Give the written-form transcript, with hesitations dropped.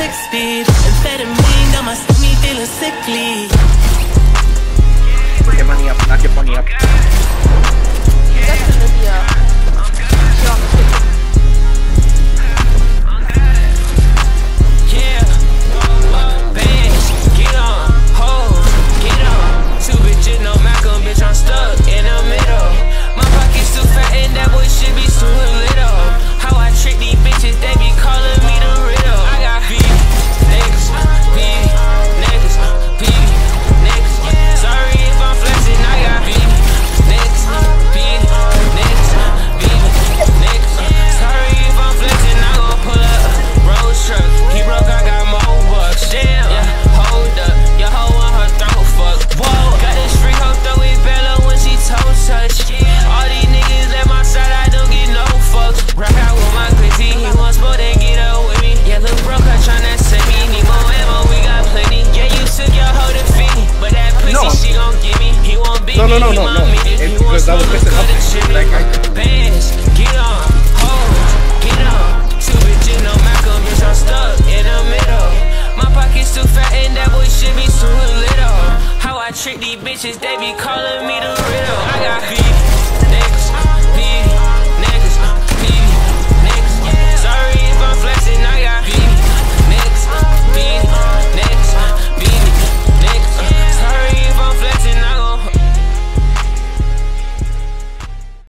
6 feet. Amphetamine got my stomach feeling sickly. Put your money up, knock your money up. No. It's because I was missing up. Like bands, get on, hoes, get on. Two bitches, no Malcolm, bitch, I'm stuck in the middle. My pocket's too fat and that boy should be too little. How I trick these bitches, they be calling